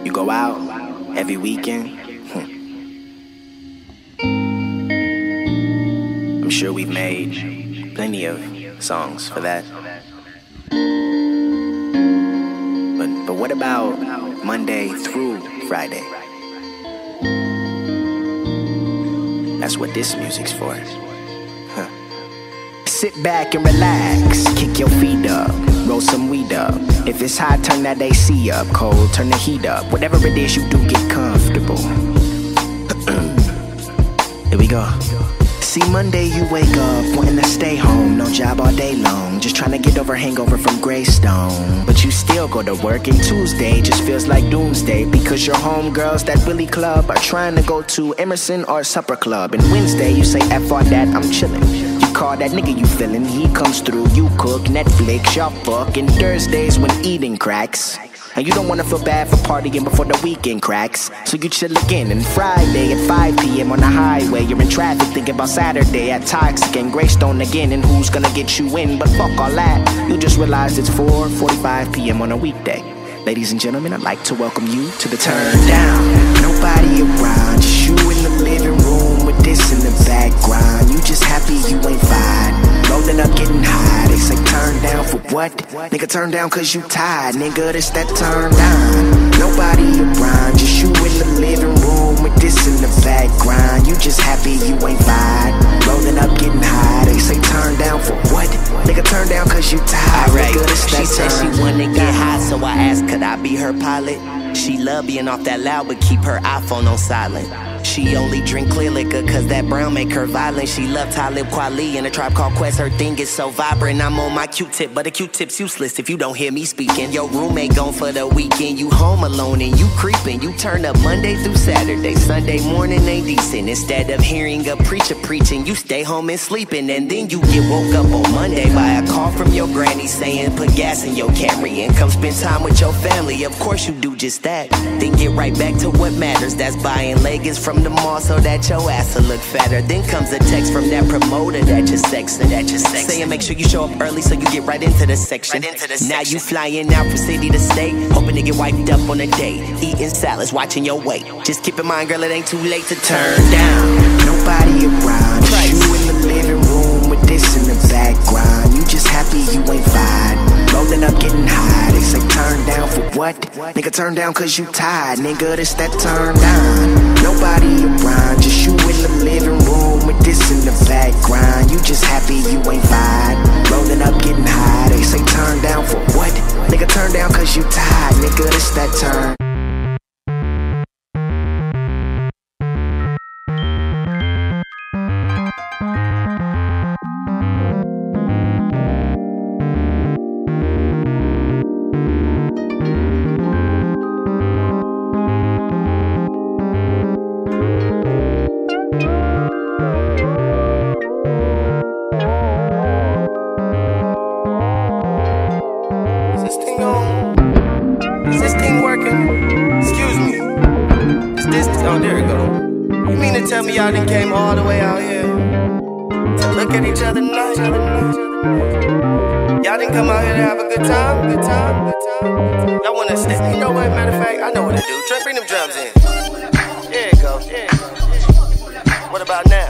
You go out every weekend. I'm sure we've made plenty of songs for that. But what about Monday through Friday? That's what this music's for. Sit back and relax, kick your feet up, roll some weed up. If it's hot, turn that AC up. Cold, turn the heat up. Whatever it is you do, get comfortable. Here we go. See, Monday you wake up wanting to stay home, no job all day long, just trying to get over hangover from Greystone. But you still go to work, and Tuesday just feels like doomsday, because your homegirls, that Willie Club, are trying to go to Emerson or Supper Club. And Wednesday you say F all that, I'm chillin'. You call that nigga you feelin', he comes through, you cook, Netflix, y'all fuck. And Thursdays when eating cracks, and you don't wanna feel bad for partying before the weekend cracks, so you chill again. And Friday at 5 p.m. on the highway, you're in traffic thinking about Saturday at Toxic and Greystone again, and who's gonna get you in. But fuck all that, you just realized it's 4:45 p.m. on a weekday. Ladies and gentlemen, I'd like to welcome you to the turn down. Nobody around, just you in the living room with this in the background. You just happy you ain't fine, rolling up getting high. They say turn down for what? Nigga, turn down cause you tired. Nigga, this that turn down. Nobody around, just you in the living room with this in the background. You just happy you ain't fine, rolling up getting high. They say turn down for what? Nigga, turn down cause you tired. Alright, nigga, this she that said turn she wanna get high, so I asked could I be her pilot. She love being off that loud but keep her iPhone on silent. She only drink clear liquor cause that brown make her violent. She love Talib Kweli and a Tribe Called Quest. Her thing is so vibrant, I'm on my Q-tip, but a Q-tip's useless if you don't hear me speaking. Your roommate gone for the weekend, you home alone and you creeping. You turn up Monday through Saturday, Sunday morning ain't decent. Instead of hearing a preacher preaching, you stay home and sleeping. And then you get woke up on Monday by a call from your granny saying put gas in your Camry and come spend time with your family. Of course you do just that, then get right back to what matters. That's buying leggings from the mall so that your ass will look fatter. Then comes a text from that promoter that you're sexing, saying make sure you show up early so you get right into the section. Now you flying out from city to state, hoping to get wiped up on a date, eating salads, watching your weight. Just keep in mind, girl, it ain't too late to turn down. Nobody around, just you in the living room with this in the background. You just happy you ain't fine, rolling up getting high. They say turn down for what? Nigga, turn down cause you tired. Nigga, this that turn down. Nobody around, just you in the living room with this in the background. You just happy you ain't fine, rolling up getting high. They say turn down for what? Nigga, turn down cause you tired. Nigga, this that turn. Is this thing working? Excuse me. Oh, there we go. You mean to tell me y'all done came all the way out here to look at each other tonight? Y'all didn't come out here to have a good time? Y'all wanna stay? You know what, matter of fact, I know what to do. Bring them drums in. There you go. What about now?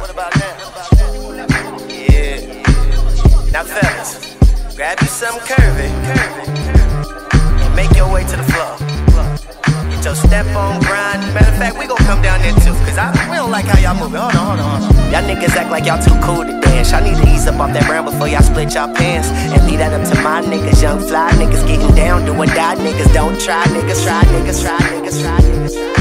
Yeah. Now fellas, grab you something curvy. Make your way to the floor. Get your step on grind. Matter of fact, we gon' come down there too, cause we don't like how y'all moving. Hold on. Y'all niggas act like y'all too cool to dance. Y'all need to ease up off that brown before y'all split y'all pants. And leave that up to my niggas, young fly niggas getting down, do or die niggas. Don't try niggas, try.